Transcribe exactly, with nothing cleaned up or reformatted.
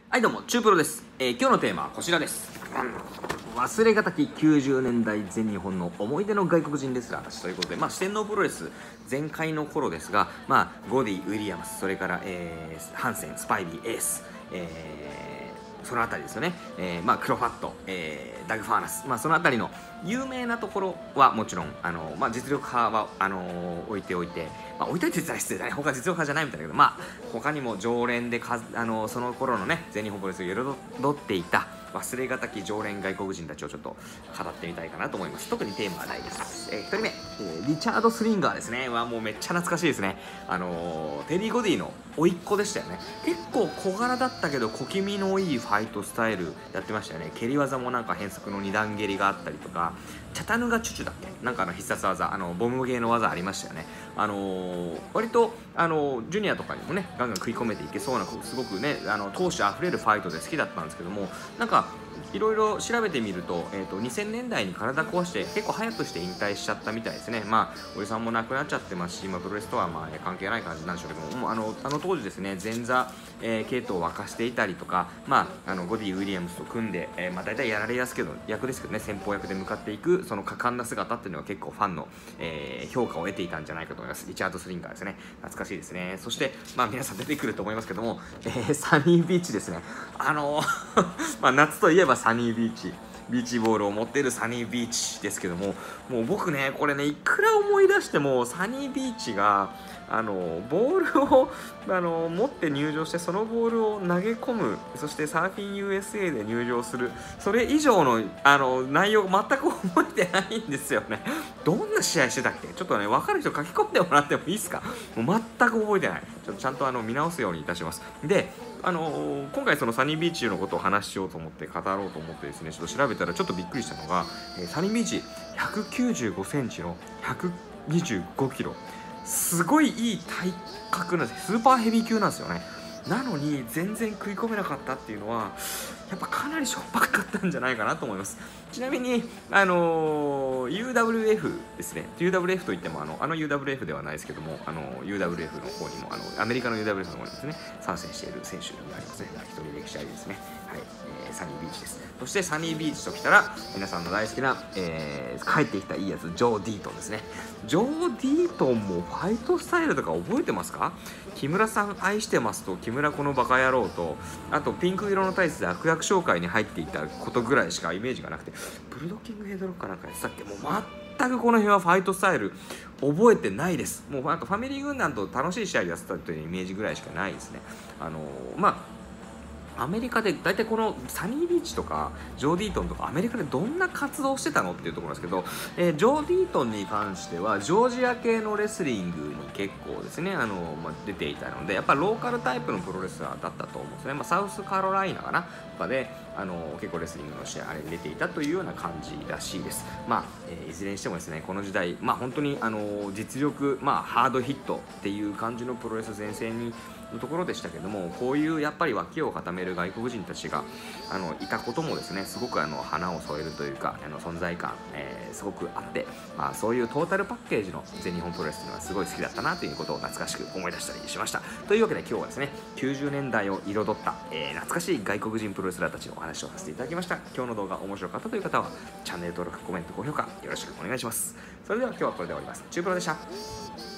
はいどうも、チュープロです。えー今日のテーマはこちらです。忘れがたききゅうじゅうねんだい全日本の思い出の外国人レスラーたちということで、まあ、四天王プロレス前回の頃ですが、まあ、ゴディ、ウィリアムス、それから、えーハンセン、スパイビー、エース、えーそのあたりですよね、えーまあ、クロファット、えーダグ・ファーナス、まあ、そのあたりの有名なところはもちろんあの、まあ、実力派はあの置いておいて、まあ、置いといてって言ったら失礼だね、他実力派じゃないみたいだけど、まあ、他にも常連でかあのその頃のね全日本プロレスを彩っていた忘れがたき常連外国人たちをちょっと語ってみたいかなと思います。特にテーマはないです。えー、ひとりめ、えーリチャード・スリンガーですね。はもうめっちゃ懐かしいですね。あのーテリー・ゴディの甥っ子でしたよね。結構小柄だったけど小気味のいいファイトスタイルやってましたよね。蹴り技もなんか変則の二段蹴りがあったりとか、チャタヌガチュチュだっけ、なんかあの必殺技、あのボムゲーの技ありましたよね。あのー割と、あのージュニアとかにもねガンガン食い込めていけそうな、すごくねあの闘志あふれるファイトで好きだったんですけども、なんかいろいろ調べてみると、えー、とにせんねんだいに体壊して結構早くして引退しちゃったみたいですね。まあおじさんも亡くなっちゃってますし、今プロレスとはまあ、ね、関係ない感じなんでしょうけども、もうあのあの当時ですね前座、えー、系統を沸かしていたりとか、まあ、あのゴディ・ウィリアムスと組んで、えーまあ、大体やられやすけど役ですけどね、先方役で向かっていくその果敢な姿っていうのは結構ファンの、えー評価を得ていたんじゃないかと思います。リチャード・スリンガーですね、懐かしいですね。そして、まあ、皆さん出てくると思いますけども、えーサニービーチですね。あのーまあ夏といえばサニービーチ、ビーチボールを持っているサニービーチですけども、もう僕ねこれねいくら思い出してもサニービーチがあのボールをあの持って入場して、そのボールを投げ込む、そしてサーフィン ユーエスエー で入場する、それ以上のあの内容全く覚えてないんですよね。どんな試合してたっけ、ちょっとね分かる人書き込んでもらってもいいですか。もう全く覚えてない。ちょっとちゃんとあの見直すようにいたします。であのー今回そのサニービーチのことを話しようと思って語ろうと思ってですね、ちょっと調べたらちょっとびっくりしたのが、えーサニービーチひゃくきゅうじゅうごセンチのひゃくにじゅうごキロ、すごいいい体格なんです。スーパーヘビー級なんですよね。なのに全然食い込めなかったっていうのはやっぱかなりしょっぱかったんじゃないかなと思います。ちなみにあのー ユーダブリューエフ ですね。 ユーダブリューエフ といってもあのあの ユーダブリューエフ ではないですけども、あの ユーダブリューエフ の方にもあのアメリカの ユーダブリューエフ の方にですね参戦している選手になりますね。一人歴史ありですね。はい、えーサニービーチです。そしてサニービーチときたら皆さんの大好きな、えー帰ってきたいいやつジョー・ディートンですね。ジョー・ディートンもファイトスタイルとか覚えてますか？木村さん愛してますと木村このバカ野郎と、あとピンク色のタイツで悪役紹介に入っていたことぐらいしかイメージがなくて、ブルドッキングヘッドロックかなんかやってたっけ。もう全くこの辺はファイトスタイル覚えてないです。もうなんかファミリー軍団と楽しい試合やってたというイメージぐらいしかないですね。あのー、まあアメリカで大体このサニービーチとかジョー・ディートンとかアメリカでどんな活動をしてたのっていうところなんですけど、えージョー・ディートンに関してはジョージア系のレスリングに結構ですねあの、まあ、出ていたので、やっぱローカルタイプのプロレスラーだったと思うんですね。まあ、サウスカロライナかなとかであの結構レスリングの試合あれに出ていたというような感じらしいです。まあ、えーいずれにしてもですねこの時代、まあ、本当にあの実力、まあ、ハードヒットっていう感じのプロレス全盛にのところでしたけども、こういうやっぱり脇を固める外国人たちがあのいたこともですねすごくあの花を添えるというかあの存在感、えーすごくあって、まあ、そういうトータルパッケージの全日本プロレスというのはすごい好きだったなということを懐かしく思い出したりしました。というわけで今日はですねきゅうじゅうねんだいを彩った、えー懐かしい外国人プロレスラーたちのお話をさせていただきました。今日の動画面白かったという方はチャンネル登録、コメント、高評価よろしくお願いします。それでは今日はこれで終わります。チュープロでした。